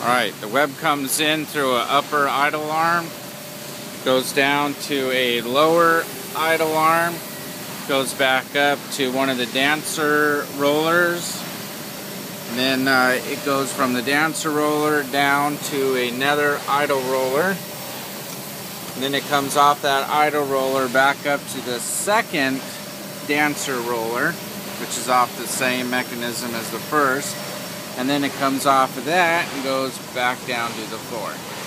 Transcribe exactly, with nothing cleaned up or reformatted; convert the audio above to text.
Alright, the web comes in through an upper idle arm, goes down to a lower idle arm, goes back up to one of the Dansor rollers, and then uh, it goes from the Dansor roller down to another idle roller, and then it comes off that idle roller back up to the second Dansor roller, which is off the same mechanism as the first. And then it comes off of that and goes back down to the floor.